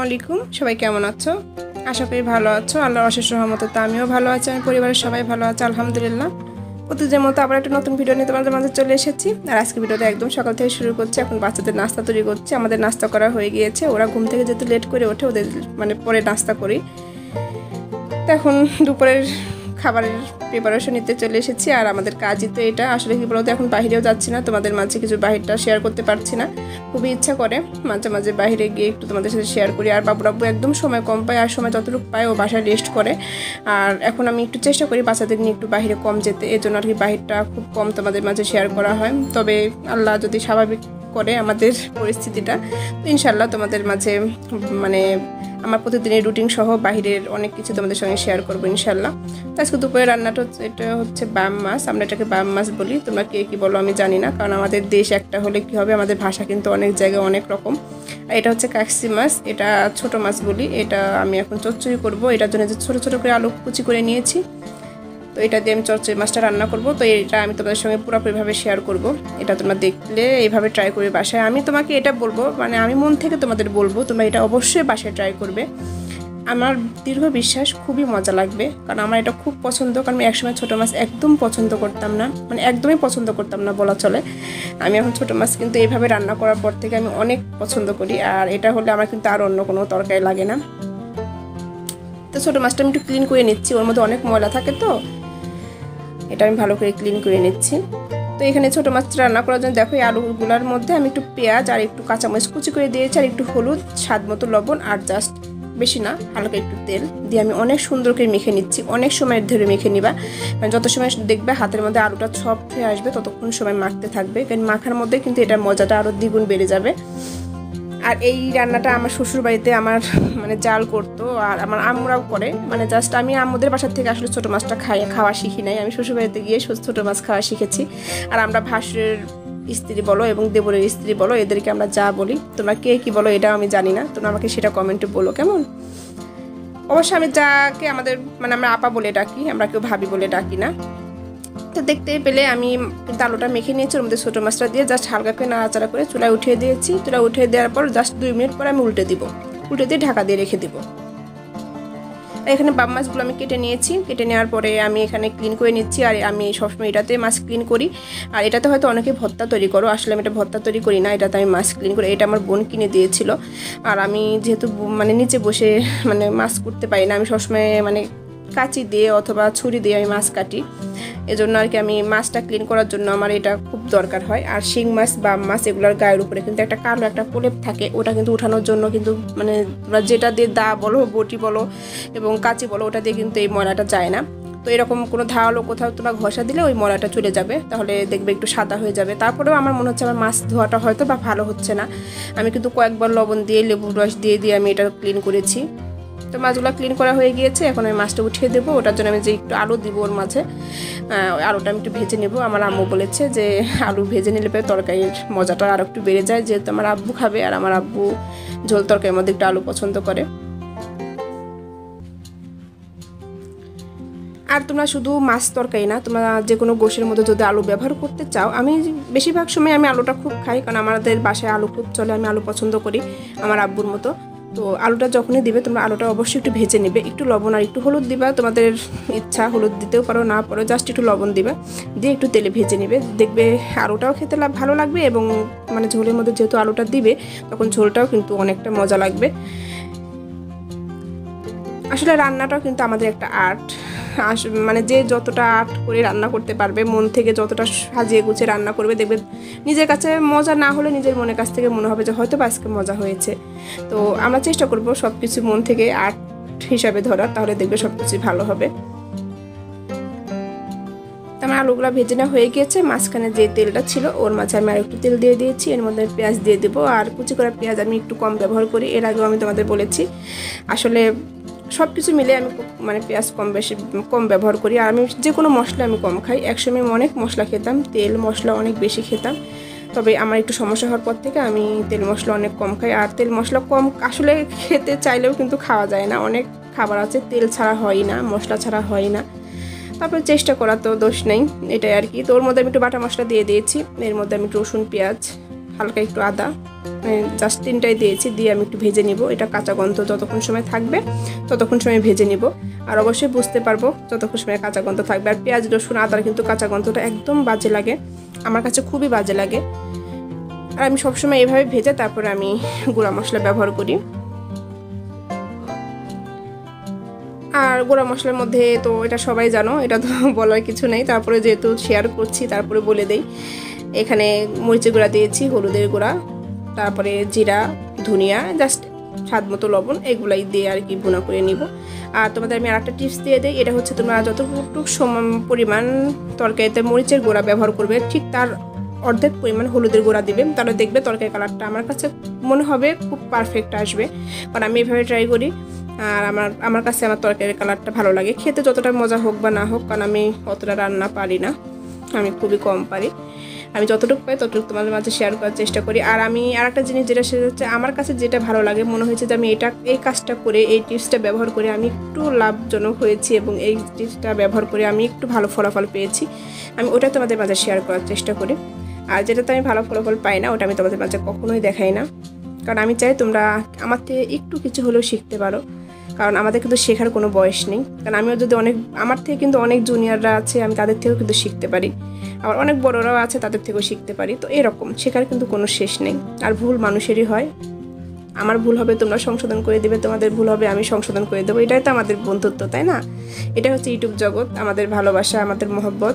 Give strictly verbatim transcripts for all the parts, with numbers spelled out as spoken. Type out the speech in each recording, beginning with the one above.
আলাইকুম সবাই কেমন আছো আশা করি ভালো আছো আল্লাহর অশেষ রহমতে তো আমিও ভালো আছি আমি পরিবারের সবাই ভালো আছে আলহামদুলিল্লাহ প্রতিদিনের মতো আবার একটা নতুন ভিডিও নিয়ে তোমাদের মাঝে চলে এসেছি আর আজকে ভিডিওটা একদম সকাল থেকে শুরু করছি এখন বাচ্চাদের নাস্তা তৈরি করছি আমাদের নাস্তা করা হয়ে গিয়েছে ওরা ঘুম থেকে যেতে লেট করে ওঠে ওদের মানে পরে নাস্তা করি তো এখন দুপুরের খাবারের প্রিপারেশন নিতে চলে এসেছি আর আমাদের কাজই তো এটা আসলে কি বলতো এখন বাইরেও যাচ্ছি না তোমাদের মাঝে কিছু বাহিরটা শেয়ার করতে পারছি না খুবই ইচ্ছা করে মাঝে মাঝে বাইরে গিয়ে একটু তোমাদের সাথে শেয়ার করি আর বাবু রাব্বু একদম সময় কম পায় আর সময় যতটুকু পায় ও বাসায় রেস্ট করে আর এখন আমি একটু চেষ্টা করি বাচ্চাদের নিয়ে একটু বাইরে কম যেতে এই জন্য আর কি বাহিরটা খুব কম তোমাদের মাঝে শেয়ার করা হয় তবে আল্লাহ যদি স্বাভাবিক করে আমাদের পরিস্থিতিটা তো ইনশাল্লাহ তোমাদের মাঝে মানে আমার প্রতিদিনের রুটিন সহ বাহিরের অনেক কিছু তোমাদের সঙ্গে শেয়ার করবো ইনশাল্লাহ তো আজকে দুপুরে রান্নাটা এটা হচ্ছে বাম মাছ আমরা এটাকে বাম মাছ বলি তোমরা কে কী বলো আমি জানি না কারণ আমাদের দেশ একটা হলে কী হবে আমাদের ভাষা কিন্তু অনেক জায়গায় অনেক রকম আর এটা হচ্ছে কাকসি মাছ এটা ছোট মাছ বলি এটা আমি এখন চচ্চড়ি করবো এটার জন্য যে ছোটো ছোটো করে আলু কুচি করে নিয়েছি তো এটা দিয়ে আমি চচ্চড়ি মাছটা রান্না করব তো এটা আমি তোমাদের সঙ্গে পুরোপুরিভাবে শেয়ার করব এটা তোমরা দেখলে এইভাবে ট্রাই করবে বাসায় আমি তোমাকে এটা বলবো মানে আমি মন থেকে তোমাদের বলবো তোমরা এটা অবশ্যই বাসায় ট্রাই করবে আমার দীর্ঘ বিশ্বাস খুবই মজা লাগবে কারণ আমার এটা খুব পছন্দ কারণ আমি একসময় ছোটো মাছ একদম পছন্দ করতাম না মানে একদমই পছন্দ করতাম না বলা চলে আমি এখন ছোটো মাছ কিন্তু এইভাবে রান্না করার পর থেকে আমি অনেক পছন্দ করি আর এটা হলে আমার কিন্তু আর অন্য কোনো তরকারি লাগে না তো ছোটো মাছটা আমি একটু ক্লিন করে নিচ্ছি ওর মধ্যে অনেক ময়লা থাকে তো এটা আমি ভালো করে ক্লিন করে নিচ্ছি তো এখানে ছোটো মাছটা রান্না করার জন্য দেখো এই আলুগুলোর মধ্যে আমি একটু পেঁয়াজ আর একটু কাঁচামরিচ কুচি করে দিয়েছি আর একটু হলুদ স্বাদ মতো লবণ আর জাস্ট বেশি না হালকা একটু তেল দিয়ে আমি অনেক সুন্দর করে মেখে নিচ্ছি অনেক সময় ধরে মেখে নিবা মানে যত সময় দেখবে হাতের মধ্যে আলুটা সফট হয়ে আসবে ততক্ষণ সময় মাখতে থাকবে কারণ মাখার মধ্যে কিন্তু এটা মজাটা আরও দ্বিগুণ বেড়ে যাবে আর এই রান্নাটা আমার শ্বশুর বাড়িতে আমার মানে জাল করতো আর আমার আম্মুরাও করে মানে জাস্ট আমি আম্মুদের বাসার থেকে আসলে ছোটো মাছটা খাই খাওয়া শিখি নাই আমি শ্বশুর বাড়িতে গিয়ে ছোটো মাছ খাওয়া শিখেছি আর আমরা ভাসুরের স্ত্রী বলো এবং দেবরের স্ত্রী বলো এদেরকে আমরা যা বলি তোমরা কে কী বলো এটাও আমি জানি না তোমরা আমাকে সেটা কমেন্টে বলো কেমন অবশ্যই আমি যাকে আমাদের মানে আমরা আপা বলে ডাকি আমরা কেউ ভাবি বলে ডাকি না তো দেখতে পেলে আমি কিন্তু আলুটা মেখে নিয়েছি ওর মধ্যে ছোটো মাছটা দিয়ে জাস্ট হালকা করে নাড়াচাড়া করে চুলায় উঠিয়ে দিয়েছি চুলা উঠিয়ে দেওয়ার পর জাস্ট দুই মিনিট পর আমি উল্টে দিব উল্টে দিয়ে ঢাকা দিয়ে রেখে দিব এখানে বাম মাছগুলো আমি কেটে নিয়েছি কেটে নেওয়ার পরে আমি এখানে ক্লিন করে নিচ্ছি আর আমি সবসময় এটাতে মাছ ক্লিন করি আর এটাতে হয়তো অনেকে ভর্তা তৈরি করো আসলে আমি এটা ভর্তা তৈরি করি না এটাতে আমি মাছ ক্লিন করি এটা আমার বোন কিনে দিয়েছিল আর আমি যেহেতু মানে নিচে বসে মানে মাছ করতে পারি না আমি সবসময় মানে কাঁচি দিয়ে অথবা ছুরি দিয়ে আমি মাছ কাটি এজন্য আর কি আমি মাছটা ক্লিন করার জন্য আমার এটা খুব দরকার হয় আর শিং মাছ বা মাছ এগুলোর গায়ের উপরে কিন্তু একটা কালো একটা প্রলেপ থাকে ওটা কিন্তু উঠানোর জন্য কিন্তু মানে তোমরা যেটা দিয়ে দা বলো বটি বলো এবং কাঁচি বলো ওটা দিয়ে কিন্তু এই ময়লাটা যায় না তো এরকম কোনো ধারালো কোথাও তোমরা ঘষা দিলে ওই ময়লাটা চলে যাবে তাহলে দেখবে একটু সাদা হয়ে যাবে তারপরেও আমার মনে হচ্ছে আমার মাছ ধোয়াটা হয়তো বা ভালো হচ্ছে না আমি কিন্তু কয়েকবার লবণ দিয়ে লেবুর রস দিয়ে দিয়ে আমি এটা ক্লিন করেছি তো মাছগুলো ক্লিন করা হয়ে গিয়েছে এখন আমি মাছটা উঠিয়ে দেবো ওটার জন্য আমি যে একটু আলু দিব ওর মাঝে আলুটা আমি একটু ভেজে নেব আমার আম্মু বলেছে যে আলু ভেজে নিলে পরে তরকারির মজাটা আরও একটু বেড়ে যায় যেহেতু আমার আব্বু খাবে আর আমার আব্বু ঝোল তরকারির মধ্যে একটু আলু পছন্দ করে আর তোমরা শুধু মাছ তরকারি না তোমরা যে কোনো গোশের মধ্যে যদি আলু ব্যবহার করতে চাও আমি বেশিরভাগ সময় আমি আলুটা খুব খাই কারণ আমাদের বাসায় আলু খুব চলে আমি আলু পছন্দ করি আমার আব্বুর মতো তো আলুটা যখনই দিবে তোমরা আলুটা অবশ্যই একটু ভেজে নেবে একটু লবণ আর একটু হলুদ দিবা তোমাদের ইচ্ছা হলুদ দিতেও পারো না পারো জাস্ট একটু লবণ দিবা দিয়ে একটু তেলে ভেজে নেবে দেখবে আলুটাও খেতে ভালো লাগবে এবং মানে ঝোলের মধ্যে যেহেতু আলুটা দিবে তখন ঝোলটাও কিন্তু অনেকটা মজা লাগবে আসলে রান্নাটাও কিন্তু আমাদের একটা আর্ট মানে যে যতটা আর্ট করে রান্না করতে পারবে মন থেকে যতটা সাজিয়ে গুছিয়ে রান্না করবে দেখবে নিজের কাছে মজা না হলে নিজের মনের কাছ থেকে মনে হবে যে হয়তো বা আজকে মজা হয়েছে তো আমরা চেষ্টা করব সব কিছু মন থেকে আর্ট হিসাবে ধরার তাহলে দেখবে সব কিছুই ভালো হবে আমার আলুগুলো ভেজে নেওয়া হয়ে গিয়েছে মাঝখানে যে তেলটা ছিল ওর মাঝে আমি আর একটু তেল দিয়ে দিয়েছি এর মধ্যে পেঁয়াজ দিয়ে দেবো আর কুচি করা পেঁয়াজ আমি একটু কম ব্যবহার করি এর আগেও আমি তোমাদের বলেছি আসলে সব কিছু মিলে আমি মানে পেঁয়াজ কম বেশি কম ব্যবহার করি আর আমি যে কোনো মশলা আমি কম খাই একসময় আমি অনেক মশলা খেতাম তেল মশলা অনেক বেশি খেতাম তবে আমার একটু সমস্যা হওয়ার পর থেকে আমি তেল মশলা অনেক কম খাই আর তেল মশলা কম আসলে খেতে চাইলেও কিন্তু খাওয়া যায় না অনেক খাবার আছে তেল ছাড়া হয় না মশলা ছাড়া হয় না তারপরে চেষ্টা করা তো দোষ নেই এটাই আর কি তো ওর মধ্যে আমি একটু বাটা মশলা দিয়ে দিয়েছি এর মধ্যে আমি একটু রসুন পেঁয়াজ হালকা একটু আদা, জাস্ট তিনটাই দিয়েছি, দিয়ে আমি একটু ভেজে নিব। এটা কাঁচা গন্ধ যতক্ষণ সময় থাকবে ততক্ষণ সময় ভেজে নিব। আর অবশ্যই বুঝতে পারবো যতক্ষণ সময় কাঁচা গন্ধ থাকবে। আর পেঁয়াজ রসুন আদার কিন্তু কাঁচা গন্ধটা একদম বাজে লাগে, আমার কাছে খুবই বাজে লাগে। আর আমি সবসময় এভাবে ভেজে তারপরে আমি গুঁড়া মশলা ব্যবহার করি। আর গুঁড়া মশলার মধ্যে তো এটা সবাই জানো, এটা তো বলার কিছু নেই, তারপরে যেহেতু শেয়ার করছি তারপরে বলে দেই। এখানে মরিচের গুঁড়া দিয়েছি, হলুদের গুঁড়া, তারপরে জিরা, ধনিয়া, জাস্ট স্বাদ মতো লবণ, এগুলাই দিয়ে আর কি ভুনা করে নিব। আর তোমাদের আমি আরেকটা টিপস দিয়ে দিই, এটা হচ্ছে তোমরা যতটুকু সমান পরিমাণ তরকারিতে মরিচের গুঁড়া ব্যবহার করবে ঠিক তার অর্ধেক পরিমাণ হলুদের গুঁড়া দিবে, তাহলে দেখবে তরকারি কালারটা আমার কাছে মনে হবে খুব পারফেক্ট আসবে। কারণ আমি এভাবে ট্রাই করি, আর আমার আমার কাছে আমার তরকারির কালারটা ভালো লাগে খেতে, যতটা মজা হোক বা না হোক। কারণ আমি অতটা রান্না পারি না, আমি খুবই কম পারি। আমি যতটুকু পাই ততটুকু তোমাদের মাঝে শেয়ার করার চেষ্টা করি। আর আমি আর একটা জিনিস যেটা সেটা হচ্ছে আমার কাছে যেটা ভালো লাগে, মনে হয়েছে যে আমি এটা এই কাজটা করে এই টিপসটা ব্যবহার করে আমি একটু লাভজনক হয়েছি এবং এই টিপসটা ব্যবহার করে আমি একটু ভালো ফলাফল পেয়েছি, আমি ওটা তোমাদের মাঝে শেয়ার করার চেষ্টা করি। আর যেটাতে আমি ভালো ফলাফল পাই না ওটা আমি তোমাদের মাঝে কখনোই দেখাই না, কারণ আমি চাই তোমরা আমার থেকে একটু কিছু হলেও শিখতে পারো। কারণ আমাদের কিন্তু শেখার কোনো বয়স নেই, কারণ আমিও যদি অনেক আমার থেকে কিন্তু অনেক জুনিয়ররা আছে, আমি তাদের থেকেও কিন্তু শিখতে পারি, আবার অনেক বড়রাও আছে তাদের থেকেও শিখতে পারি। তো এরকম শেখার কিন্তু কোনো শেষ নেই। আর ভুল মানুষেরই হয়, আমার ভুল হবে তোমরা সংশোধন করে দেবে, তোমাদের ভুল হবে আমি সংশোধন করে দেবো, এটাই তো আমাদের বন্ধুত্ব, তাই না? এটা হচ্ছে ইউটিউব জগৎ, আমাদের ভালোবাসা, আমাদের মহব্বত।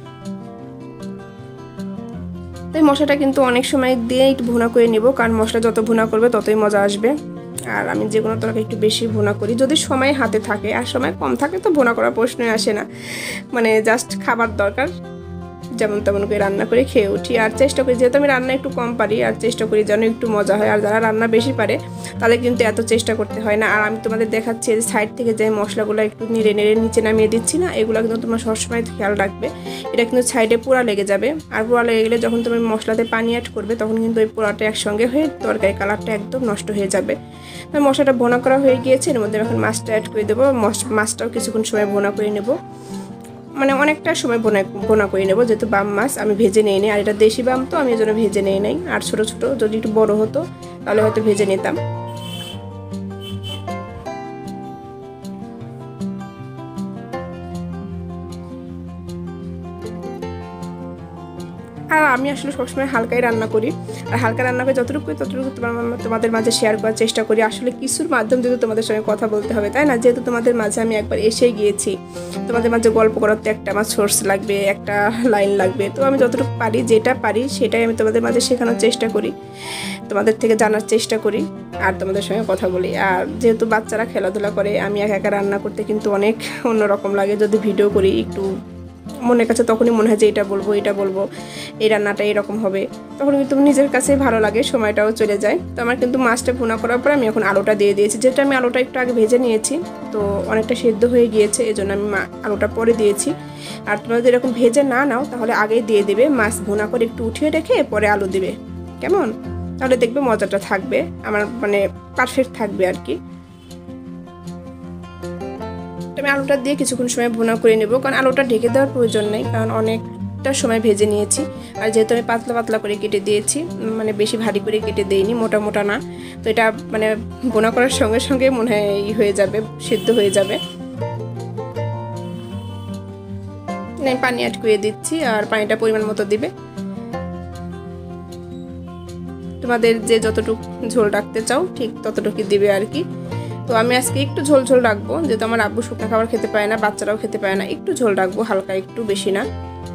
তাই মশলাটা কিন্তু অনেক সময় দিয়ে একটু ভুনা করে নিব, কারণ মশলা যত ভুনা করবে ততই মজা আসবে। আর আমি যে কোনো তরকারি একটু বেশি ভুনা করি যদি সময় হাতে থাকে, আর সময় কম থাকে তো ভুনা করার প্রশ্নই আসে না, মানে জাস্ট খাবার দরকার, যেমন তেমন করে রান্না করে খেয়ে উঠি। আর চেষ্টা করি, যেহেতু আমি রান্না একটু কম পারি, আর চেষ্টা করি যেন একটু মজা হয়। আর যারা রান্না বেশি পারে তাদের কিন্তু এত চেষ্টা করতে হয় না। আর আমি তোমাদের দেখাচ্ছি যে সাইড থেকে যে মশলাগুলো একটু নেড়ে নেড়ে নিচে নামিয়ে দিচ্ছি না, এগুলো কিন্তু তোমরা সবসময় খেয়াল রাখবে, এটা কিন্তু সাইডে পোড়া লেগে যাবে। আর পোড়া লেগে গেলে যখন তুমি মশলাতে পানি অ্যাড করবে তখন কিন্তু ওই পোড়াটা একসঙ্গে হয়ে তরকারি কালারটা একদম নষ্ট হয়ে যাবে। মশলাটা ভোনা করা হয়ে গিয়েছে, এর মধ্যে এখন মাছটা অ্যাড করে দেবো। মাছটাও কিছুক্ষণ সময় ভোনা করে নেব, মানে অনেকটা সময় বোনা বোনা করে নেবো, যেহেতু বাম মাছ আমি ভেজে নিই নি, আর এটা দেশি বাম তো আমি এই জন্য ভেজে নিই নাই। আর ছোটো ছোটো যদি একটু বড়ো হতো তাহলে হয়তো ভেজে নিতাম। আর আমি আসলে সবসময় হালকাই রান্না করি, আর হালকা রান্না করে যতটুকু ততটুকু তোমার তোমাদের মাঝে শেয়ার করার চেষ্টা করি। আসলে কিছুর মাধ্যম যেহেতু তোমাদের সঙ্গে কথা বলতে হবে, তাই না? যেহেতু তোমাদের মাঝে আমি একবার এসে গিয়েছি, তোমাদের মাঝে গল্প করার তো একটা আমার সোর্স লাগবে, একটা লাইন লাগবে। তো আমি যতটুকু পারি, যেটা পারি সেটাই আমি তোমাদের মাঝে শেখানোর চেষ্টা করি, তোমাদের থেকে জানার চেষ্টা করি, আর তোমাদের সঙ্গে কথা বলি। আর যেহেতু বাচ্চারা খেলাধুলা করে, আমি একা একা রান্না করতে কিন্তু অনেক অন্যরকম লাগে। যদি ভিডিও করি একটু মনের কাছে তখনই মনে হয় যে এটা বলবো এটা বলবো এই রান্নাটা এরকম হবে, তখন কিন্তু নিজের কাছে ভালো লাগে, সময়টাও চলে যায়। তো আমার কিন্তু মাছটা ভুনা করার পর আমি এখন আলুটা দিয়ে দিয়েছি, যেটা আমি আলুটা একটু আগে ভেজে নিয়েছি, তো অনেকটা সেদ্ধ হয়ে গিয়েছে, এই জন্য আমি আলুটা পরে দিয়েছি। আর তোমরা যদি এরকম ভেজে না নাও তাহলে আগেই দিয়ে দেবে, মাছ ভুনা করে একটু উঠিয়ে রেখে পরে আলু দিবে, কেমন? তাহলে দেখবে মজাটা থাকবে, আমার মানে পারফেক্ট থাকবে আর কি। আমি আলুটা দিয়ে কিছুক্ষণ সময় ভুনা করে নেব, কারণ আলুটা ঢেকে দেওয়ার প্রয়োজন নেই, কারণ অনেকটা সময় ভেজে নিয়েছি। আর যেহেতু আমি পাতলা পাতলা করে কেটে দিয়েছি, মানে বেশি ভারী করে কেটে দিইনি, মোটা মোটা না, তো এটা মানে ভুনা করার সঙ্গে সঙ্গে মনে হয় ই হয়ে যাবে, সিদ্ধ হয়ে যাবে। আমি পানি অ্যাড করে দিচ্ছি, আর পানিটা পরিমাণ মতো দিবে, তোমাদের যে যতটুকু ঝোল রাখতে চাও ঠিক ততটুকু দিবে আর কি। তো আমি আজকে একটু ঝোল ঝোল রাখবো, যেহেতু আমার আব্বু শুকনো খাবার খেতে পায় না, বাচ্চারাও খেতে পায় না, একটু ঝোল রাখবো, হালকা একটু, বেশি না।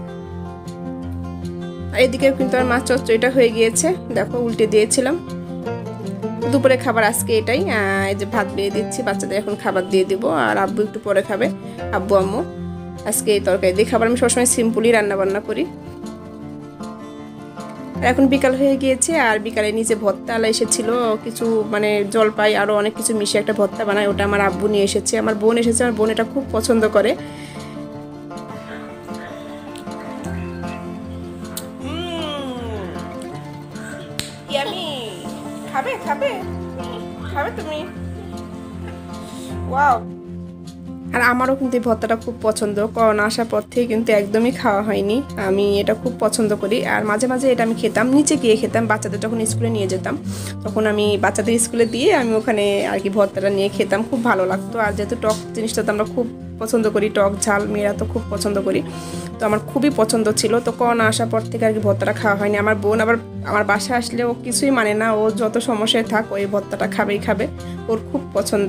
আর এদিকেও কিন্তু আর মাছ চচ্চড়িটা হয়ে গিয়েছে, দেখো উল্টে দিয়েছিলাম। দুপুরে খাবার আজকে এটাই, এই যে ভাত দিয়ে দিচ্ছি, বাচ্চাদের এখন খাবার দিয়ে দিব, আর আব্বু একটু পরে খাবে, আব্বু আম্মু। আজকে এই তরকারি দিয়ে খাবার, আমি সবসময় সিম্পলই রান্না বান্না করি। এখন বিকাল হয়ে গিয়েছে, আর বিকালে নিচে ভর্তা আলা এসেছিল কিছু, মানে জলপাই আরও অনেক কিছু মিশিয়ে একটা ভর্তা বানায়, ওটা আমার আব্বু নিয়ে এসেছে, আমার বোন এসেছে, আমার বোন এটা খুব পছন্দ করে। ইয়ামি, খাবে খাবে খাবে তুমি? ওয়াও, আর আমারও কিন্তু এই ভর্তাটা খুব পছন্দ, করোনা আসার পর থেকে কিন্তু একদমই খাওয়া হয়নি। আমি এটা খুব পছন্দ করি। আর মাঝে মাঝে এটা আমি খেতাম, নিচে গিয়ে খেতাম, বাচ্চাদের যখন স্কুলে নিয়ে যেতাম তখন আমি বাচ্চাদের স্কুলে দিয়ে আমি ওখানে আর কি ভর্তাটা নিয়ে খেতাম, খুব ভালো লাগতো। আর যেহেতু টক জিনিসটা তো আমরা খুব পছন্দ করি, টক ঝাল মেয়েরা তো খুব পছন্দ করি, তো আমার খুবই পছন্দ ছিল। তো করোনা আসার পর থেকে আর কি ভর্তাটা খাওয়া হয়নি। আমার বোন আবার আমার বাসায় আসলে ও কিছুই মানে না, ও যত সমস্যায় থাক ওই ভর্তাটা খাবেই খাবে, ওর খুব পছন্দ।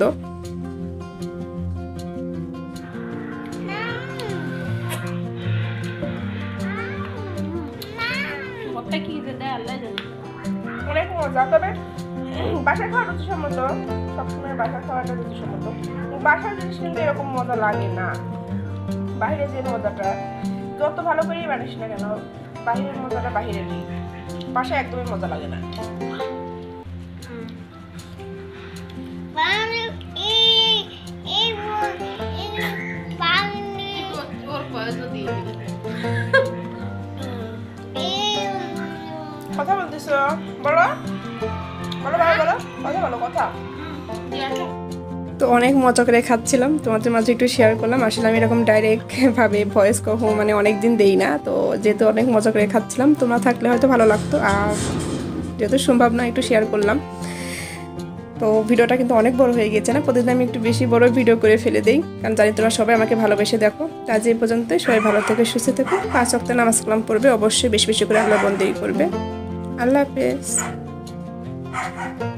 অনেক মজা, তবে বাসায় খাওয়া রুচিসম্মত, সবসময় বাসায় খাওয়াটা রুচিসম্মত। বাসার জিনিস কিন্তু এরকম মজা লাগে না। বাইরে যে মজাটা যত ভালো করেই বানিস না কেন, বাহিরের মজাটা বাহিরে নেই, বাসায় একদমই মজা লাগে না। কথা বলতেছ, বলো বলো ভাই, বলো কথা বলো, কথা। তো অনেক মজা করে খাচ্ছিলাম, তোমাদের মাঝে একটু শেয়ার করলাম। আসলে আমি এরকম ডাইরেক্ট ভাবে ভয়েস কখনো মানে অনেক দিন দেই না, তো যেহেতু অনেক মজা করে খাচ্ছিলাম, তোমরা থাকলে হয়তো ভালো লাগতো। আর যেহেতু সম্ভব না একটু শেয়ার করলাম। তো ভিডিওটা কিন্তু অনেক বড় হয়ে গেছে না, প্রতিদিন আমি একটু বেশি বড় ভিডিও করে ফেলে দিই, কারণ জানি তোমরা সবাই আমাকে ভালোবেসে দেখো। আজ এই পর্যন্ত, সবাই ভালো থেকে সুস্থ থেকো। পাঁচ ওয়াক্ত নামাজ কালাম পড়বে, অবশ্যই বেশি বেশি করে আল্লাহ বন্দেগী করবে। আল্লাহ হাফেজ।